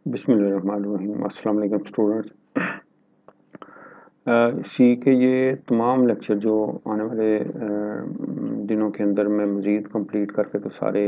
बिस्मिल्लाहिर्रहमानिर्रहीम। अस्सलाम वालेकुम स्टूडेंट्स। सी के ये तमाम लेक्चर जो आने वाले दिनों के अंदर मैं मज़ीद कंप्लीट करके तो सारे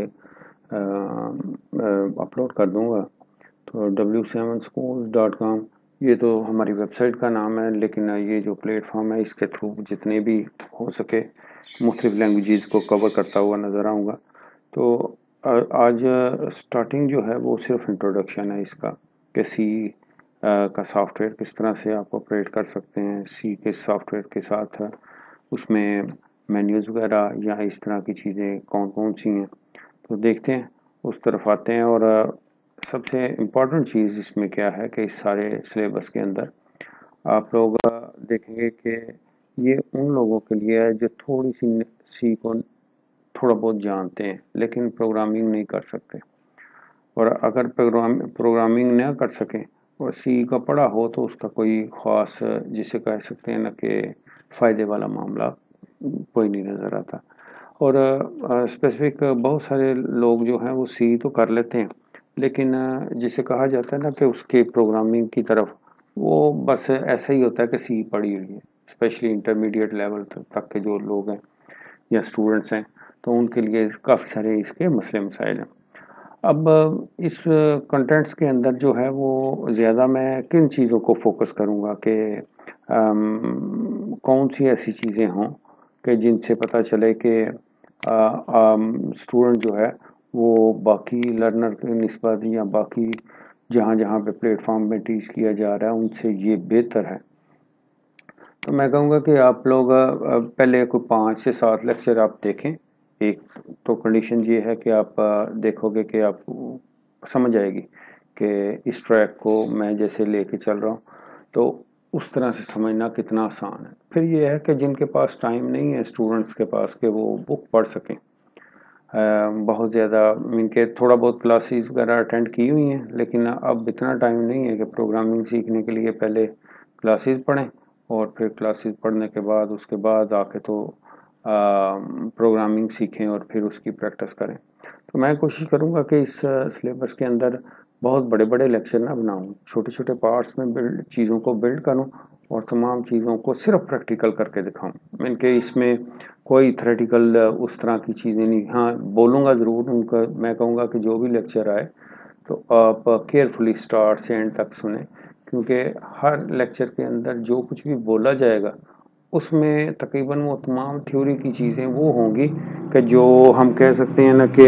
अपलोड कर दूंगा। तो w7schools.com ये तो हमारी वेबसाइट का नाम है, लेकिन ये जो प्लेटफॉर्म है इसके थ्रू जितने भी हो सके मुख्तलिफ लैंग्वेजेस को कवर करता हुआ नज़र आऊँगा। तो आज स्टार्टिंग जो है वो सिर्फ इंट्रोडक्शन है इसका कि सी का सॉफ्टवेयर किस तरह से आप ऑपरेट कर सकते हैं। सी के सॉफ्टवेयर के साथ उसमें मेन्यूज़ वगैरह या इस तरह की चीज़ें कौन कौन सी हैं, तो देखते हैं, उस तरफ आते हैं। और सबसे इम्पॉर्टेंट चीज़ इसमें क्या है कि इस सारे सिलेबस के अंदर आप लोग देखेंगे कि ये उन लोगों के लिए है जो थोड़ी सी सी को थोड़ा बहुत जानते हैं लेकिन प्रोग्रामिंग नहीं कर सकते। और अगर प्रोग्रामिंग ना कर सकें और सी का पढ़ा हो तो उसका कोई ख़ास जिसे कह सकते हैं ना कि फ़ायदे वाला मामला कोई नहीं नज़र आता। और स्पेसिफिक बहुत सारे लोग जो हैं वो सी तो कर लेते हैं, लेकिन जिसे कहा जाता है ना कि उसके प्रोग्रामिंग की तरफ वो बस ऐसा ही होता है कि सी पढ़ी हुई है। स्पेशली इंटरमीडिएट लेवल तक के जो लोग हैं या स्टूडेंट्स हैं, तो उनके लिए काफ़ी सारे इसके मसले मसाइल हैं। अब इस कंटेंट्स के अंदर जो है वो ज़्यादा मैं किन चीज़ों को फोकस करूँगा कि कौन सी ऐसी चीज़ें हों कि जिनसे पता चले कि स्टूडेंट जो है वो बाकी लर्नर की निस्बत या बाकी जहाँ जहाँ पे प्लेटफॉर्म में टीच किया जा रहा है उनसे ये बेहतर है। तो मैं कहूँगा कि आप लोग पहले कोई 5 से 7 लेक्चर आप देखें। एक तो कंडीशन ये है कि आप देखोगे कि आप समझ आएगी कि इस ट्रैक को मैं जैसे लेके चल रहा हूँ तो उस तरह से समझना कितना आसान है। फिर ये है कि जिनके पास टाइम नहीं है स्टूडेंट्स के पास कि वो बुक पढ़ सकें, बहुत ज़्यादा मीन के थोड़ा बहुत क्लासेस वगैरह अटेंड की हुई हैं, लेकिन अब इतना टाइम नहीं है कि प्रोग्रामिंग सीखने के लिए पहले क्लासेस पढ़ें और फिर क्लासेस पढ़ने के बाद उसके बाद आके तो प्रोग्रामिंग सीखें और फिर उसकी प्रैक्टिस करें। तो मैं कोशिश करूँगा कि इस सिलेबस के अंदर बहुत बड़े बड़े लेक्चर ना बनाऊँ, छोटे छोटे पार्ट्स में चीज़ों को बिल्ड करूँ और तमाम चीज़ों को सिर्फ प्रैक्टिकल करके दिखाऊँ। मीन के इसमें कोई थ्योरेटिकल उस तरह की चीज़ें नहीं। हाँ, बोलूँगा ज़रूर उनका, मैं कहूँगा कि जो भी लेक्चर आए तो आप केयरफुली स्टार्ट से एंड तक सुने, क्योंकि हर लेक्चर के अंदर जो कुछ भी बोला जाएगा उसमें तकरीबन वो तमाम थ्योरी की चीज़ें वो होंगी कि जो हम कह सकते हैं ना कि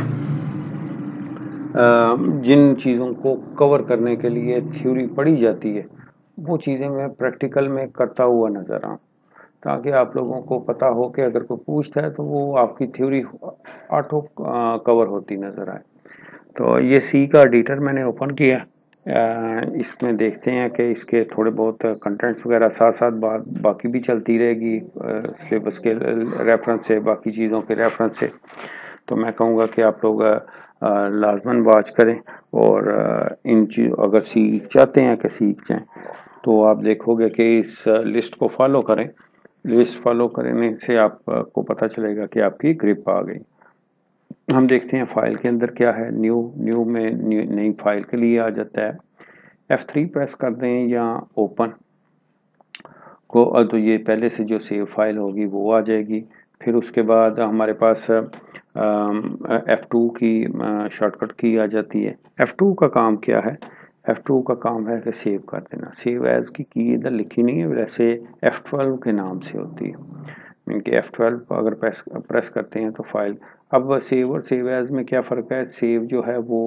जिन चीज़ों को कवर करने के लिए थ्योरी पढ़ी जाती है वो चीज़ें मैं प्रैक्टिकल में करता हुआ नज़र आऊँ, ताकि आप लोगों को पता हो कि अगर कोई पूछता है तो वो आपकी थ्योरी ऑटो कवर होती नज़र आए। तो ये सी का एडिटर मैंने ओपन किया। इसमें देखते हैं कि इसके थोड़े बहुत कंटेंट्स वगैरह साथ साथ बाकी भी चलती रहेगी सिलेबस के रेफरेंस से, बाकी चीज़ों के रेफरेंस से। तो मैं कहूँगा कि आप लोग लाजमन वॉच करें और इन चीज़ अगर सीख चाहते हैं कि सीख जाएं तो आप देखोगे कि इस लिस्ट को फॉलो करें। लिस्ट फॉलो करने से आपको पता चलेगा कि आपकी ग्रिप आ गई। हम देखते हैं फाइल के अंदर क्या है। न्यू में नई फाइल के लिए आ जाता है। F3 प्रेस कर दें या ओपन को, तो ये पहले से जो सेव फाइल होगी वो आ जाएगी। फिर उसके बाद हमारे पास F2 की शॉर्टकट की आ जाती है। F2 का काम क्या है? F2 का काम है कि सेव कर देना। सेव एज की इधर लिखी नहीं है, वैसे F12 के नाम से होती है। इनके F12 अगर प्रेस करते हैं तो फाइल, अब सेव और सेव एज में क्या फ़र्क है? सेव जो है वो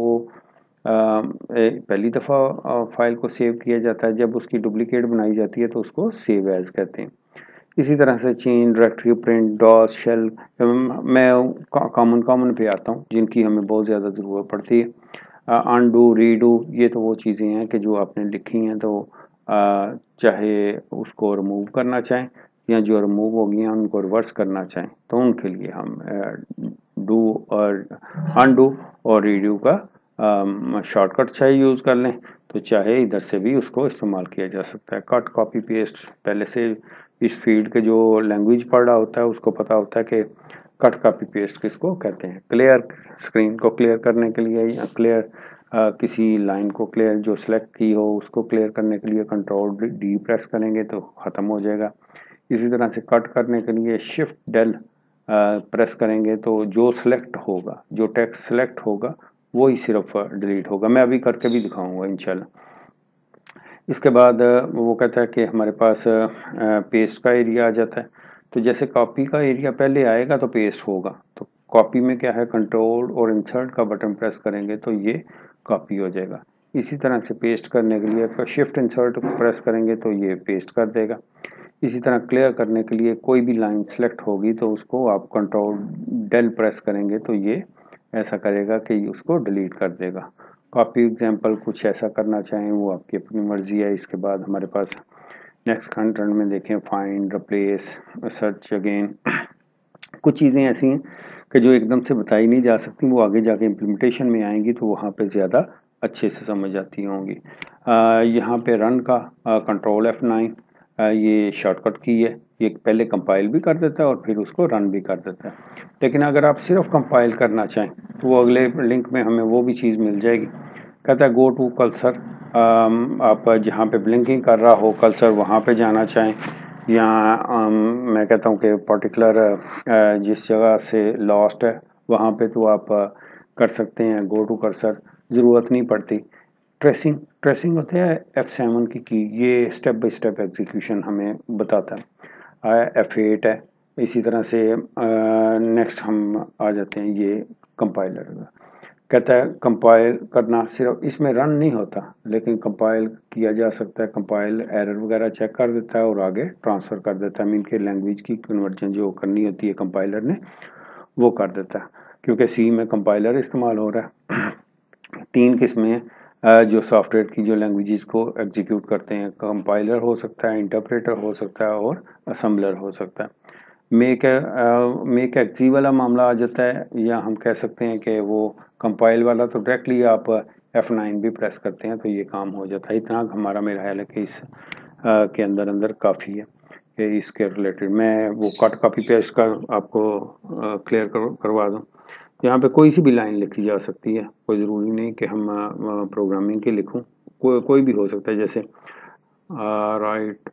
पहली दफ़ा फाइल को सेव किया जाता है, जब उसकी डुप्लीकेट बनाई जाती है तो उसको सेव एज कहते हैं। इसी तरह से change, directory, print, DOS, shell, मैं कॉमन पे आता हूँ जिनकी हमें बहुत ज़्यादा ज़रूरत पड़ती है। अनडू, रीडू, ये तो वो चीज़ें हैं कि जो आपने लिखी हैं तो चाहे उसको रिमूव करना चाहें या जो रिमूव हो गई हैं उनको रिवर्स करना चाहें तो उनके लिए हम डू और अनडू और रीडू का शॉर्टकट चाहे यूज़ कर लें, तो चाहे इधर से भी उसको इस्तेमाल किया जा सकता है। कट, कॉपी, पेस्ट, पहले से इस फील्ड के जो लैंग्वेज पढ़ रहा होता है उसको पता होता है कि कट, कॉपी, पेस्ट किसको कहते हैं। क्लियर, स्क्रीन को क्लियर करने के लिए या क्लियर किसी लाइन को क्लियर जो सेलेक्ट की हो उसको क्लियर करने के लिए कंट्रोल डी प्रेस करेंगे तो ख़त्म हो जाएगा। इसी तरह से कट करने के लिए शिफ्ट डेल प्रेस करेंगे तो जो सिलेक्ट होगा, जो टेक्स्ट सेलेक्ट होगा वही सिर्फ डिलीट होगा। मैं अभी करके भी दिखाऊंगा इंशाल्लाह। इसके बाद वो कहता है कि हमारे पास पेस्ट का एरिया आ जाता है। तो जैसे कॉपी का एरिया पहले आएगा तो पेस्ट होगा। तो कॉपी में क्या है, कंट्रोल और इंसर्ट का बटन प्रेस करेंगे तो ये कॉपी हो जाएगा। इसी तरह से पेस्ट करने के लिए शिफ्ट इंसर्ट प्रेस करेंगे तो ये पेस्ट कर देगा। इसी तरह क्लियर करने के लिए कोई भी लाइन सेलेक्ट होगी तो उसको आप कंट्रोल डेल प्रेस करेंगे तो ये ऐसा करेगा कि उसको डिलीट कर देगा। कॉपी एग्जांपल कुछ ऐसा करना चाहें वो आपकी अपनी मर्जी है। इसके बाद हमारे पास नेक्स्ट कंटेंट में देखें फाइंड, रिप्लेस, सर्च अगेन। कुछ चीज़ें ऐसी हैं कि जो एकदम से बताई नहीं जा सकती, वो आगे जाके इम्प्लीमेंटेशन में आएंगी तो वहाँ पे ज़्यादा अच्छे से समझ आती होंगी। यहाँ पे रन का कंट्रोल F9 ये शॉर्टकट की है। ये पहले कंपाइल भी कर देता है और फिर उसको रन भी कर देता है। लेकिन अगर आप सिर्फ कंपाइल करना चाहें तो वो अगले लिंक में हमें वो भी चीज़ मिल जाएगी। कहता है गो टू कर्सर, आप जहाँ पे ब्लिंकिंग कर रहा हो कर्सर वहाँ पे जाना चाहें, या मैं कहता हूँ कि पर्टिकुलर जिस जगह से लॉस्ट है वहाँ पे तो आप कर सकते हैं गो टू कर्सर, ज़रूरत नहीं पड़ती। ट्रेसिंग होते हैं F7 की, ये स्टेप बाय स्टेप एग्जीक्यूशन हमें बताता है। F8 है। इसी तरह से नेक्स्ट हम आ जाते हैं ये कंपाइलर। कहता है कंपाइल करना, सिर्फ इसमें रन नहीं होता लेकिन कंपाइल किया जा सकता है। कंपाइल एरर वगैरह चेक कर देता है और आगे ट्रांसफ़र कर देता है। मीन के लैंग्वेज की कन्वर्जन जो करनी होती है कंपाइलर ने वो कर देता है। क्योंकि सी में कंपाइलर इस्तेमाल हो रहा है। 3 किस्में हैं जो सॉफ्टवेयर की जो लैंग्वेजेस को एग्जीक्यूट करते हैं। कंपाइलर हो सकता है, इंटरप्रेटर हो सकता है और असम्बलर हो सकता है। मेक एक्जी वाला मामला आ जाता है, या हम कह सकते हैं कि वो कंपाइल वाला तो डायरेक्टली आप F9 भी प्रेस करते हैं तो ये काम हो जाता है। इतना हमारा मेरा ख्याल है कि इस के अंदर काफ़ी है कि इसके रिलेटेड मैं वो कट कॉपी पेस्ट का आपको क्लियर करवा दूँ। यहाँ पे कोई सी भी लाइन लिखी जा सकती है, कोई ज़रूरी नहीं कि हम प्रोग्रामिंग की लिखूँ, कोई भी हो सकता है। जैसे राइट,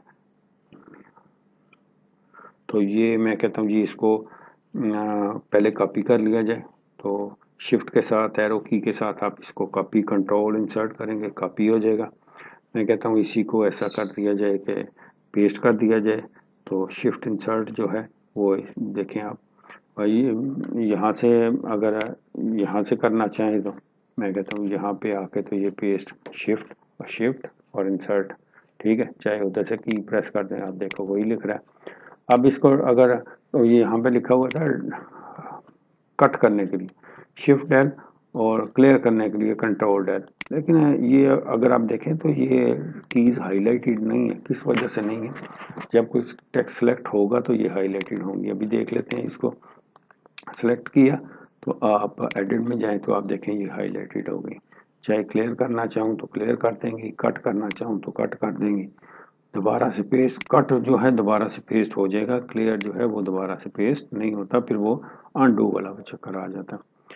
तो ये मैं कहता हूँ जी इसको पहले कॉपी कर लिया जाए। तो शिफ्ट के साथ एरो की के साथ आप इसको कॉपी कंट्रोल इंसर्ट करेंगे, कॉपी हो जाएगा। मैं कहता हूँ इसी को ऐसा कर दिया जाए कि पेस्ट कर दिया जाए। तो शिफ्ट इंसर्ट जो है वो देखें आप भाई, यहाँ से अगर यहाँ से करना चाहें तो मैं कहता हूँ यहाँ पे आके तो ये पेस्ट शिफ्ट और इंसर्ट, ठीक है। चाहे उधर से की प्रेस कर दें, आप देखो वही लिख रहा है। अब इसको अगर तो ये यहाँ पे लिखा हुआ था कट करने के लिए शिफ्ट डेल और क्लियर करने के लिए कंट्रोल डेल, लेकिन ये अगर आप देखें तो ये कीज़ हाईलाइटेड नहीं है। किस वजह से नहीं है? जब कुछ टेक्स्ट सेलेक्ट होगा तो ये हाईलाइटेड होंगी। अभी देख लेते हैं। इसको सेलेक्ट किया तो आप एडिट में जाएं तो आप देखें ये हाईलाइटेड हो गई। चाहे क्लियर करना चाहूँ तो क्लियर कर देंगी, कट करना चाहूँ तो कट कर देंगी। दोबारा से पेस्ट, कट जो है दोबारा से पेस्ट हो जाएगा, क्लियर जो है वो दोबारा से पेस्ट नहीं होता, फिर वो अनडू वाला चक्कर आ जाता।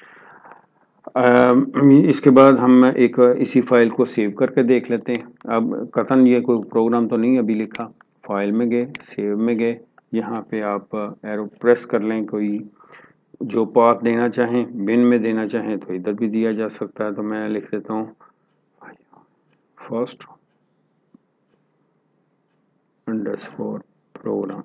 इसके बाद हम एक इसी फाइल को सेव करके देख लेते हैं। अब कतन ये कोई प्रोग्राम तो नहीं अभी लिखा। फाइल में गए, सेव में गए, यहाँ पे आप एरो प्रेस कर लें। कोई जो पाथ देना चाहें, बिन में देना चाहें तो इधर भी दिया जा सकता है। तो मैं लिख देता हूँ फर्स्ट अंडरस्कोर प्रोग्राम,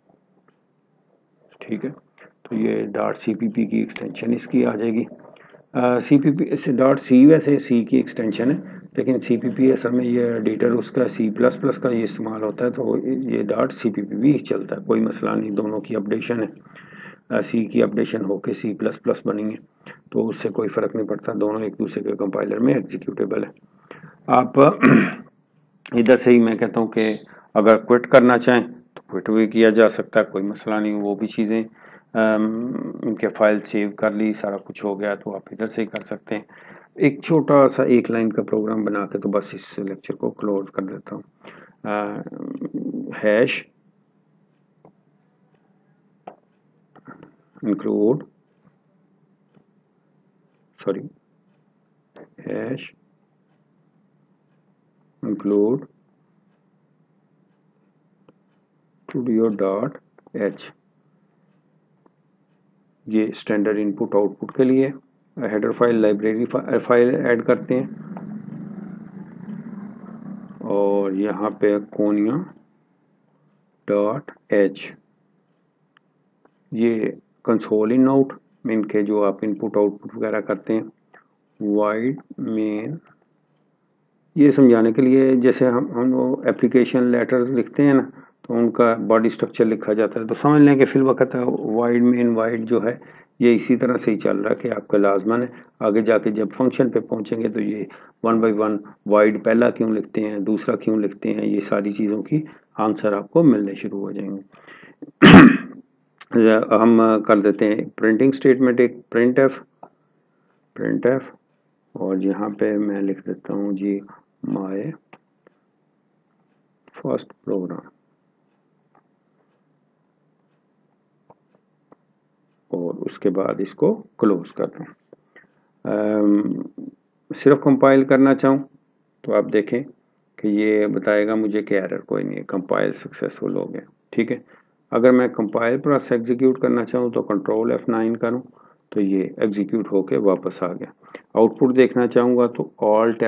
ठीक है। तो ये .cpp की एक्सटेंशन इसकी आ जाएगी। cpp से .c वैसे सी की एक्सटेंशन है, लेकिन cpp असल में ये एडिटर उसका C++ का ये इस्तेमाल होता है, तो ये .cpp भी चलता है, कोई मसला नहीं। दोनों की अपडेशन है, सी की अपडेशन होके C++ बनी है, तो उससे कोई फ़र्क नहीं पड़ता। दोनों एक दूसरे के कंपाइलर में एग्जीक्यूटेबल है। आप इधर से ही मैं कहता हूँ कि अगर क्विट करना चाहें तो क्विट भी किया जा सकता है, कोई मसला नहीं। वो भी चीज़ें उनके फाइल सेव कर ली, सारा कुछ हो गया तो आप इधर से ही कर सकते हैं। एक छोटा सा एक लाइन का प्रोग्राम बना के तो बस इस लेक्चर को क्लोज कर देता हूँ। Hash include dash include studio.h। ये स्टैंडर्ड इनपुट आउटपुट के लिए। Header file library file add करते हैं और यहाँ पे konya.h ये कंसोल इन आउट मेन के जो आप इनपुट आउटपुट वगैरह करते हैं। वाइड मेन ये समझाने के लिए जैसे हम वो एप्लीकेशन लेटर्स लिखते हैं ना तो उनका बॉडी स्ट्रक्चर लिखा जाता है तो समझ लें कि फिल वक्त वाइड मेन वाइड जो है ये इसी तरह से ही चल रहा है कि आपका लाजमन है आगे जाके जब फंक्शन पे पहुंचेंगे तो ये 1 बाय 1 वाइड पहला क्यों लिखते हैं दूसरा क्यों लिखते हैं ये सारी चीज़ों की आंसर आपको मिलने शुरू हो जाएंगे। हम कर देते हैं प्रिंटिंग स्टेटमेंट एक प्रिंट एफ और यहाँ पे मैं लिख देता हूँ जी माय फर्स्ट प्रोग्राम और उसके बाद इसको क्लोज कर दूँ। सिर्फ कंपाइल करना चाहूँ तो आप देखें कि ये बताएगा मुझे कि एरर कोई नहीं है, कंपाइल सक्सेसफुल हो गया। ठीक है, अगर मैं कंपाइल प्रोसेस एग्जीक्यूट करना चाहूँ तो कंट्रोल F9 करूँ तो ये एग्जीक्यूट होके वापस आ गया। आउटपुट देखना चाहूँगा तो ऑल्ट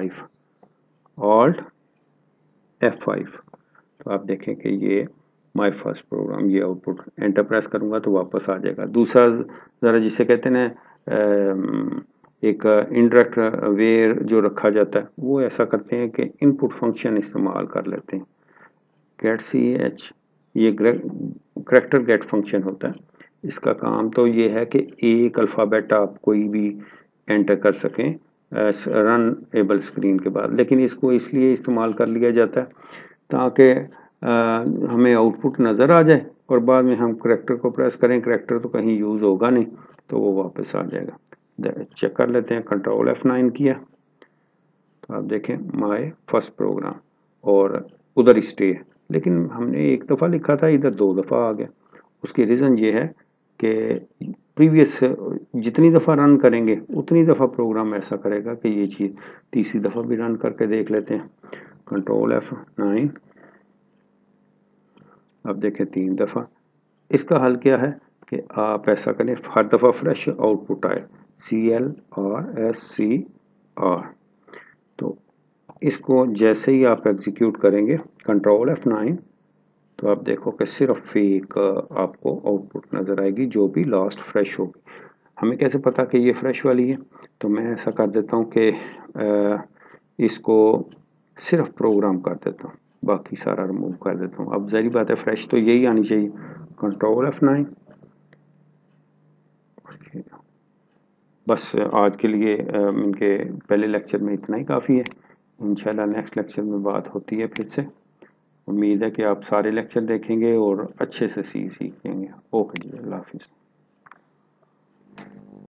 F5 तो आप देखें कि ये माय फर्स्ट प्रोग्राम ये आउटपुट एंटर प्रेस करूँगा तो वापस आ जाएगा। दूसरा ज़रा जिसे कहते हैं एक इंडायरेक्ट वे जो रखा जाता है वो ऐसा करते हैं कि इनपुट फंक्शन इस्तेमाल कर लेते हैं। गेट ch ये करैक्टर गेट फंक्शन होता है। इसका काम तो ये है कि एक अल्फ़ाबेट आप कोई भी एंटर कर सकें रन एबल स्क्रीन के बाद, लेकिन इसको इसलिए इस्तेमाल कर लिया जाता है ताकि हमें आउटपुट नज़र आ जाए और बाद में हम करैक्टर को प्रेस करें, करैक्टर तो कहीं यूज़ होगा नहीं तो वो वापस आ जाएगा। चेक कर लेते हैं, कंट्रोल F9 किया तो आप देखें माय फर्स्ट प्रोग्राम और उधर स्टे है, लेकिन हमने एक दफ़ा लिखा था इधर 2 दफ़ा आ गया। उसकी रीज़न ये है कि प्रीवियस जितनी दफ़ा रन करेंगे उतनी दफ़ा प्रोग्राम ऐसा करेगा कि ये चीज़ तीसरी दफ़ा भी रन करके देख लेते हैं। कंट्रोल F9 अब देखें 3 दफ़ा। इसका हल क्या है कि आप ऐसा करें हर दफ़ा फ्रेश आउटपुट आए CLRSCR तो इसको जैसे ही आप एग्जीक्यूट करेंगे कंट्रोल F9 तो आप देखो कि सिर्फ एक आपको आउटपुट नज़र आएगी जो भी लास्ट फ्रेश होगी। हमें कैसे पता कि ये फ्रेश वाली है, तो मैं ऐसा कर देता हूँ कि इसको सिर्फ प्रोग्राम कर देता हूँ, बाकी सारा रिमूव कर देता हूँ। अब ज़ाहिर बात है फ्रेश तो यही आनी चाहिए। कंट्रोल F9 बस आज के लिए इनके पहले लेक्चर में इतना ही काफ़ी है। इंशाल्लाह नेक्स्ट लेक्चर में बात होती है फिर से। उम्मीद है कि आप सारे लेक्चर देखेंगे और अच्छे से सीखेंगे। ओके जी, अल्लाह हाफिज़।